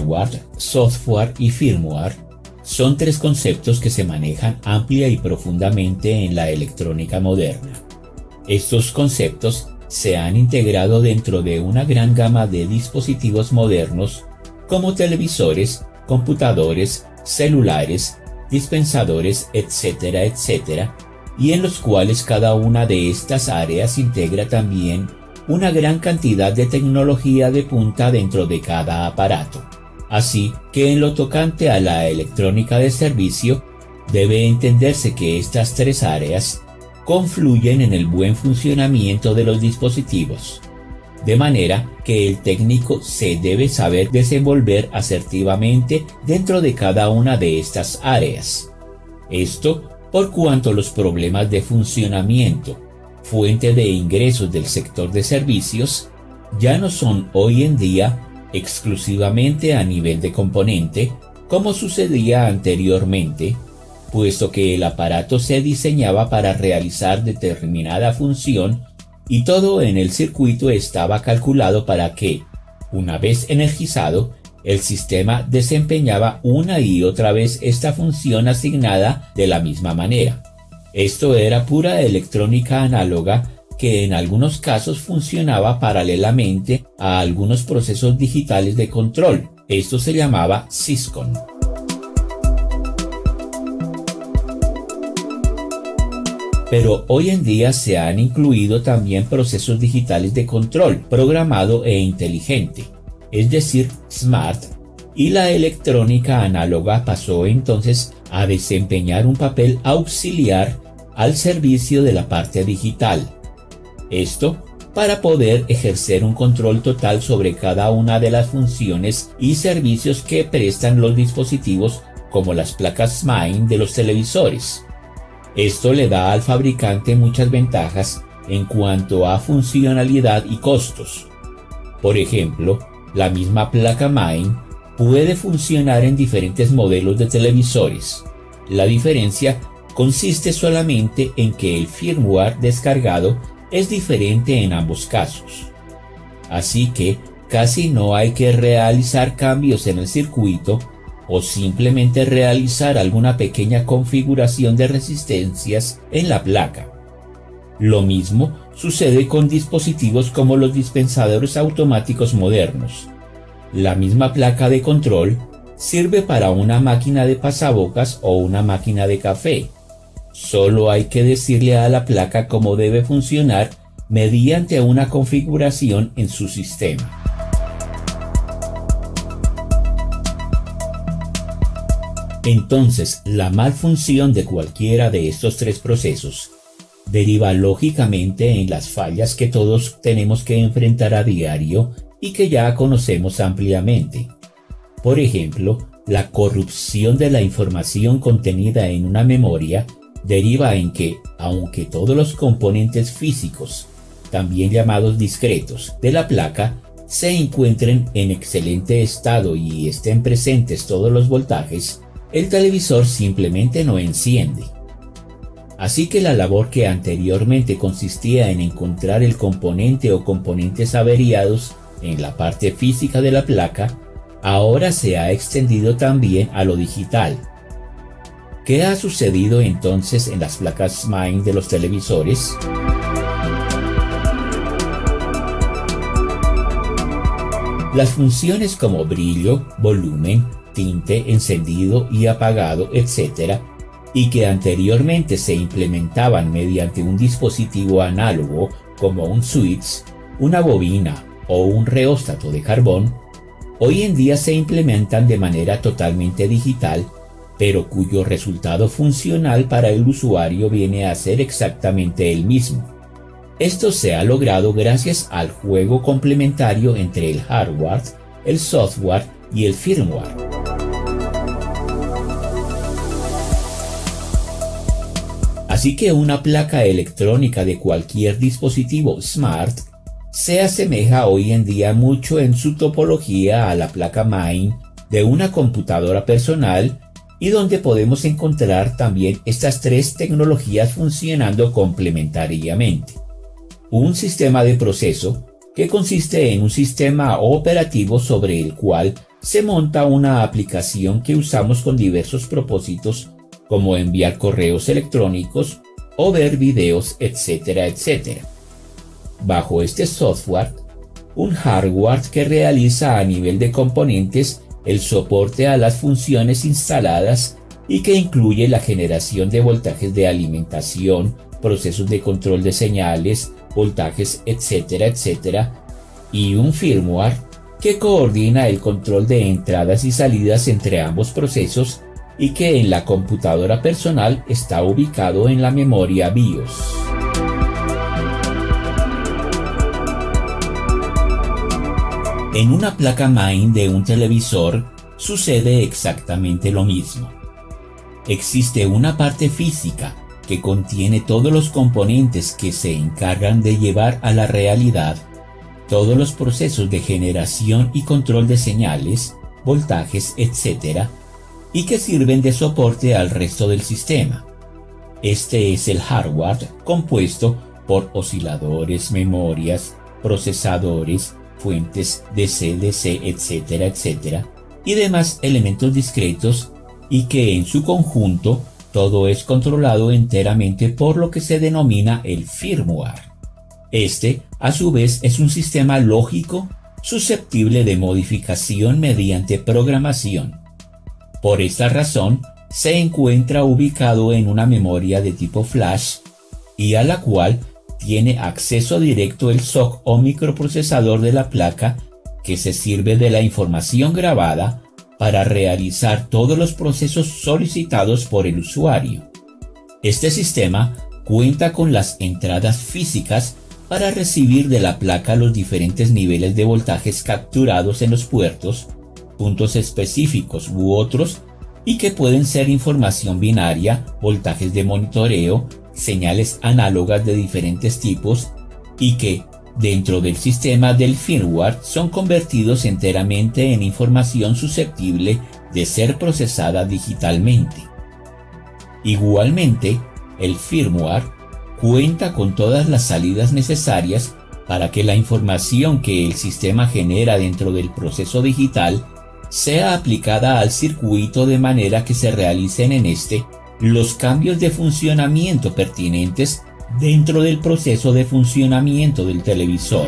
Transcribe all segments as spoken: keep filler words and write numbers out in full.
hardware, software y firmware son tres conceptos que se manejan amplia y profundamente en la electrónica moderna. Estos conceptos se han integrado dentro de una gran gama de dispositivos modernos como televisores, computadores, celulares, dispensadores, etcétera, etcétera, y en los cuales cada una de estas áreas integra también una gran cantidad de tecnología de punta dentro de cada aparato. Así que en lo tocante a la electrónica de servicio, debe entenderse que estas tres áreas confluyen en el buen funcionamiento de los dispositivos, de manera que el técnico se debe saber desenvolver asertivamente dentro de cada una de estas áreas. Esto por cuanto los problemas de funcionamiento, fuente de ingresos del sector de servicios, ya no son hoy en día exclusivamente a nivel de componente, como sucedía anteriormente, puesto que el aparato se diseñaba para realizar determinada función y todo en el circuito estaba calculado para que, una vez energizado, el sistema desempeñaba una y otra vez esta función asignada de la misma manera. Esto era pura electrónica análoga que en algunos casos funcionaba paralelamente a algunos procesos digitales de control. Esto se llamaba Syscon. Pero hoy en día se han incluido también procesos digitales de control programado e inteligente, es decir, Smart, y la electrónica análoga pasó entonces a desempeñar un papel auxiliar al servicio de la parte digital. Esto para poder ejercer un control total sobre cada una de las funciones y servicios que prestan los dispositivos como las placas main de los televisores. Esto le da al fabricante muchas ventajas en cuanto a funcionalidad y costos. Por ejemplo, la misma placa main puede funcionar en diferentes modelos de televisores. La diferencia consiste solamente en que el firmware descargado es diferente en ambos casos. Así que casi no hay que realizar cambios en el circuito o simplemente realizar alguna pequeña configuración de resistencias en la placa. Lo mismo sucede con dispositivos como los dispensadores automáticos modernos. La misma placa de control sirve para una máquina de pasabocas o una máquina de café. Solo hay que decirle a la placa cómo debe funcionar mediante una configuración en su sistema. Entonces, la malfunción de cualquiera de estos tres procesos deriva lógicamente en las fallas que todos tenemos que enfrentar a diario y que ya conocemos ampliamente. Por ejemplo, la corrupción de la información contenida en una memoria deriva en que, aunque todos los componentes físicos, también llamados discretos, de la placa, se encuentren en excelente estado y estén presentes todos los voltajes, el televisor simplemente no enciende. Así que la labor que anteriormente consistía en encontrar el componente o componentes averiados en la parte física de la placa, ahora se ha extendido también a lo digital. ¿Qué ha sucedido entonces en las placas main de los televisores? Las funciones como brillo, volumen, tinte, encendido y apagado, etcétera, y que anteriormente se implementaban mediante un dispositivo análogo como un switch, una bobina o un reóstato de carbón, hoy en día se implementan de manera totalmente digital, pero cuyo resultado funcional para el usuario viene a ser exactamente el mismo. Esto se ha logrado gracias al juego complementario entre el hardware, el software y el firmware. Así que una placa electrónica de cualquier dispositivo Smart se asemeja hoy en día mucho en su topología a la placa main de una computadora personal, y donde podemos encontrar también estas tres tecnologías funcionando complementariamente. Un sistema de proceso que consiste en un sistema operativo sobre el cual se monta una aplicación que usamos con diversos propósitos, como enviar correos electrónicos o ver videos, etcétera, etcétera. Bajo este software, un hardware que realiza a nivel de componentes el soporte a las funciones instaladas y que incluye la generación de voltajes de alimentación, procesos de control de señales, voltajes, etcétera, etcétera, y un firmware que coordina el control de entradas y salidas entre ambos procesos y que en la computadora personal está ubicado en la memoria BIOS. En una placa main de un televisor sucede exactamente lo mismo. Existe una parte física que contiene todos los componentes que se encargan de llevar a la realidad todos los procesos de generación y control de señales, voltajes, etcétera, y que sirven de soporte al resto del sistema. Este es el hardware compuesto por osciladores, memorias, procesadores, fuentes D C, D C, etcétera, etcétera, y demás elementos discretos, y que en su conjunto todo es controlado enteramente por lo que se denomina el firmware. Este, a su vez, es un sistema lógico susceptible de modificación mediante programación. Por esta razón, se encuentra ubicado en una memoria de tipo flash y a la cual tiene acceso directo el S O C o microprocesador de la placa, que se sirve de la información grabada para realizar todos los procesos solicitados por el usuario. Este sistema cuenta con las entradas físicas para recibir de la placa los diferentes niveles de voltajes capturados en los puertos, puntos específicos u otros, y que pueden ser información binaria, voltajes de monitoreo, señales análogas de diferentes tipos, y que, dentro del sistema del firmware, son convertidos enteramente en información susceptible de ser procesada digitalmente. Igualmente, el firmware cuenta con todas las salidas necesarias para que la información que el sistema genera dentro del proceso digital sea aplicada al circuito de manera que se realicen en este los cambios de funcionamiento pertinentes dentro del proceso de funcionamiento del televisor.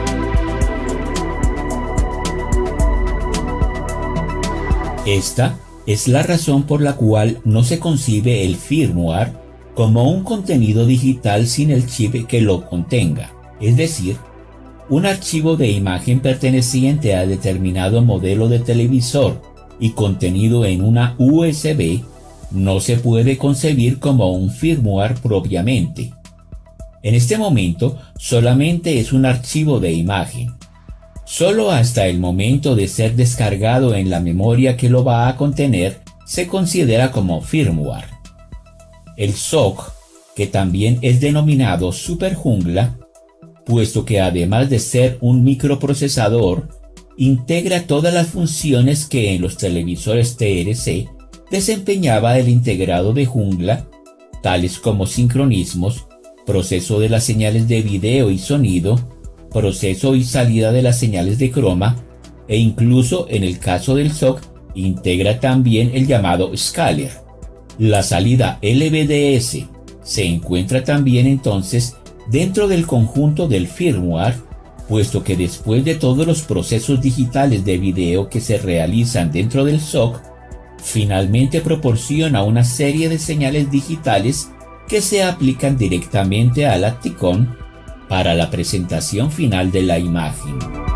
Esta es la razón por la cual no se concibe el firmware como un contenido digital sin el chip que lo contenga, es decir, un archivo de imagen perteneciente a determinado modelo de televisor y contenido en una U S B no se puede concebir como un firmware propiamente. En este momento solamente es un archivo de imagen. Solo hasta el momento de ser descargado en la memoria que lo va a contener se considera como firmware. El S O C, que también es denominado superjungla, puesto que además de ser un microprocesador, integra todas las funciones que en los televisores T R C desempeñaba el integrado de jungla, tales como sincronismos, proceso de las señales de video y sonido, proceso y salida de las señales de croma, e incluso en el caso del S O C integra también el llamado scaler. La salida L V D S se encuentra también entonces dentro del conjunto del firmware, puesto que después de todos los procesos digitales de video que se realizan dentro del S O C, finalmente proporciona una serie de señales digitales que se aplican directamente al Acticon para la presentación final de la imagen.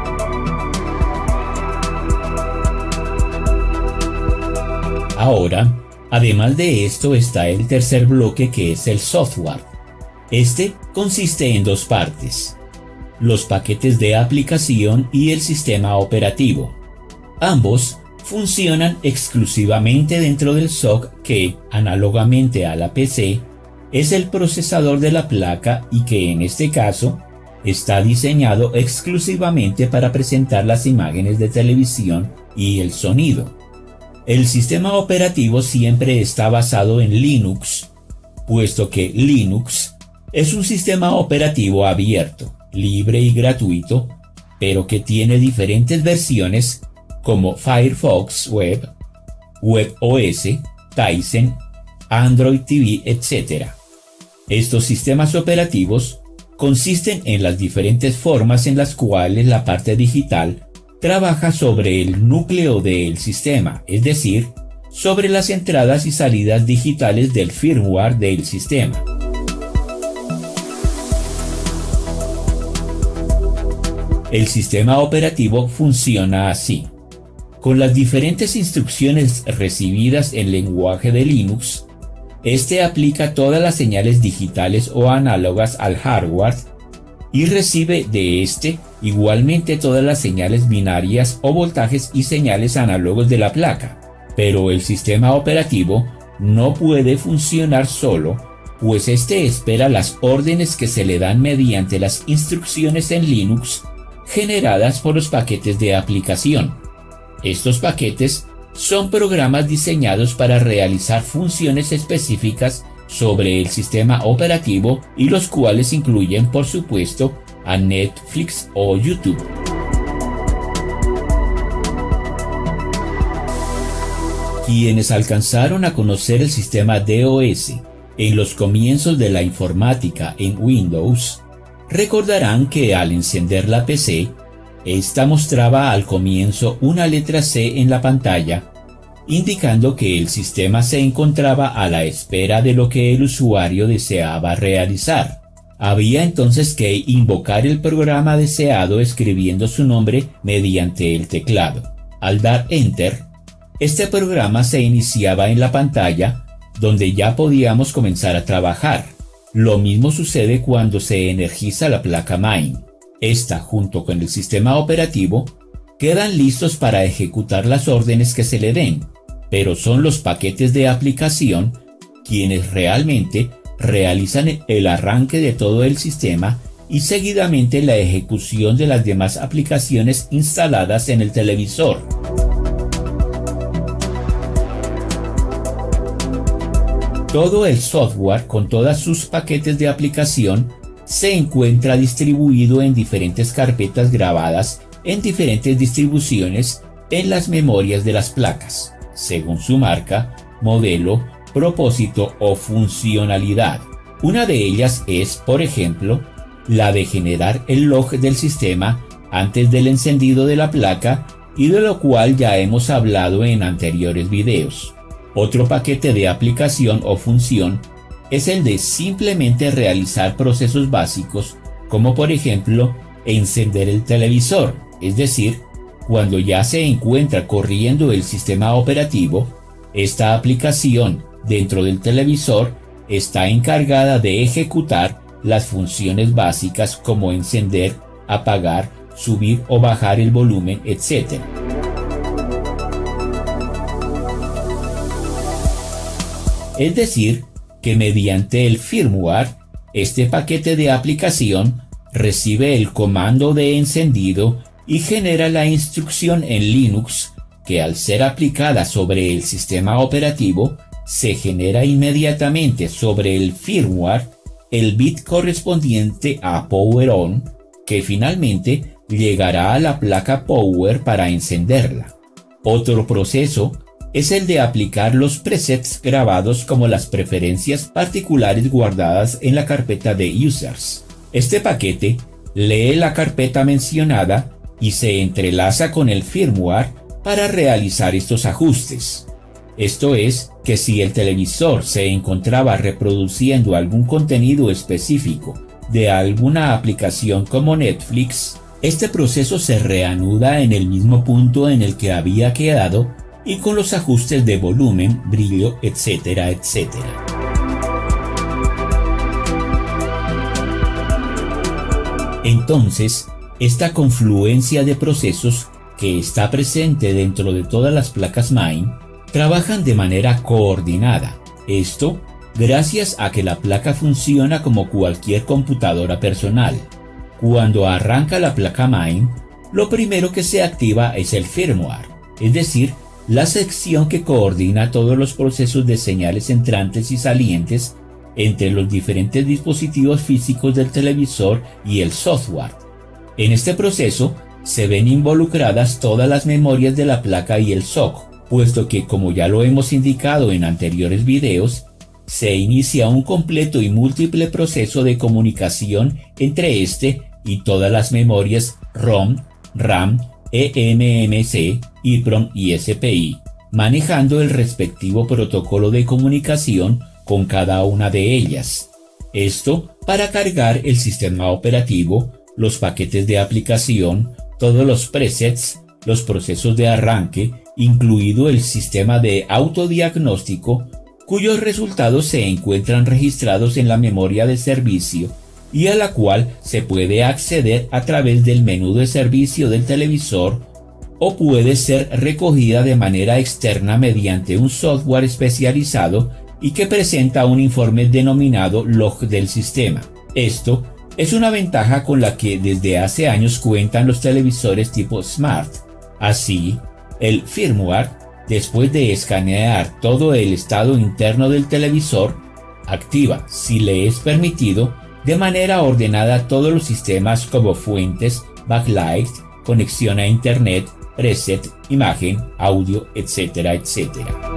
Ahora, además de esto está el tercer bloque, que es el software. Este consiste en dos partes: los paquetes de aplicación y el sistema operativo. Ambos funcionan exclusivamente dentro del S O C, que, análogamente a la P C, es el procesador de la placa y que en este caso está diseñado exclusivamente para presentar las imágenes de televisión y el sonido. El sistema operativo siempre está basado en Linux, puesto que Linux es un sistema operativo abierto, libre y gratuito, pero que tiene diferentes versiones como Firefox Web, WebOS, Tizen, Android T V, etcétera. Estos sistemas operativos consisten en las diferentes formas en las cuales la parte digital trabaja sobre el núcleo del sistema, es decir, sobre las entradas y salidas digitales del firmware del sistema. El sistema operativo funciona así. Con las diferentes instrucciones recibidas en lenguaje de Linux, este aplica todas las señales digitales o análogas al hardware y recibe de este igualmente todas las señales binarias o voltajes y señales análogos de la placa. Pero el sistema operativo no puede funcionar solo, pues este espera las órdenes que se le dan mediante las instrucciones en Linux generadas por los paquetes de aplicación. Estos paquetes son programas diseñados para realizar funciones específicas sobre el sistema operativo y los cuales incluyen, por supuesto, a Netflix o YouTube. Quienes alcanzaron a conocer el sistema DOS en los comienzos de la informática en Windows, recordarán que al encender la P C, esta mostraba al comienzo una letra C en la pantalla, indicando que el sistema se encontraba a la espera de lo que el usuario deseaba realizar. Había entonces que invocar el programa deseado escribiendo su nombre mediante el teclado. Al dar Enter, este programa se iniciaba en la pantalla, donde ya podíamos comenzar a trabajar. Lo mismo sucede cuando se energiza la placa main. Esta, junto con el sistema operativo, quedan listos para ejecutar las órdenes que se le den, pero son los paquetes de aplicación quienes realmente realizan el arranque de todo el sistema y seguidamente la ejecución de las demás aplicaciones instaladas en el televisor. Todo el software con todos sus paquetes de aplicación se encuentra distribuido en diferentes carpetas grabadas en diferentes distribuciones en las memorias de las placas, según su marca, modelo, propósito o funcionalidad. Una de ellas es, por ejemplo, la de generar el log del sistema antes del encendido de la placa, y de lo cual ya hemos hablado en anteriores videos. Otro paquete de aplicación o función es el de simplemente realizar procesos básicos, como por ejemplo encender el televisor, es decir, cuando ya se encuentra corriendo el sistema operativo, esta aplicación dentro del televisor está encargada de ejecutar las funciones básicas como encender, apagar, subir o bajar el volumen, etcétera. Es decir, que mediante el firmware, este paquete de aplicación recibe el comando de encendido y genera la instrucción en Linux que, al ser aplicada sobre el sistema operativo, se genera inmediatamente sobre el firmware el bit correspondiente a Power On, que finalmente llegará a la placa Power para encenderla. Otro proceso es el de aplicar los presets grabados como las preferencias particulares guardadas en la carpeta de Users. Este paquete lee la carpeta mencionada y se entrelaza con el firmware para realizar estos ajustes. Esto es, que si el televisor se encontraba reproduciendo algún contenido específico de alguna aplicación como Netflix, este proceso se reanuda en el mismo punto en el que había quedado y con los ajustes de volumen, brillo, etcétera, etcétera. Entonces, esta confluencia de procesos que está presente dentro de todas las placas main trabajan de manera coordinada. Esto gracias a que la placa funciona como cualquier computadora personal. Cuando arranca la placa main, lo primero que se activa es el firmware, es decir, la sección que coordina todos los procesos de señales entrantes y salientes entre los diferentes dispositivos físicos del televisor y el software. En este proceso se ven involucradas todas las memorias de la placa y el S O C, puesto que, como ya lo hemos indicado en anteriores videos, se inicia un completo y múltiple proceso de comunicación entre este y todas las memorias ROM, RAM, E M M C, EEPROM y S P I, manejando el respectivo protocolo de comunicación con cada una de ellas. Esto para cargar el sistema operativo, los paquetes de aplicación, todos los presets, los procesos de arranque, incluido el sistema de autodiagnóstico, cuyos resultados se encuentran registrados en la memoria de servicio y a la cual se puede acceder a través del menú de servicio del televisor o puede ser recogida de manera externa mediante un software especializado y que presenta un informe denominado log del sistema. Esto es una ventaja con la que desde hace años cuentan los televisores tipo Smart. Así, el firmware, después de escanear todo el estado interno del televisor, activa, si le es permitido, de manera ordenada todos los sistemas como fuentes, backlight, conexión a internet, preset, imagen, audio, etcétera, etcétera.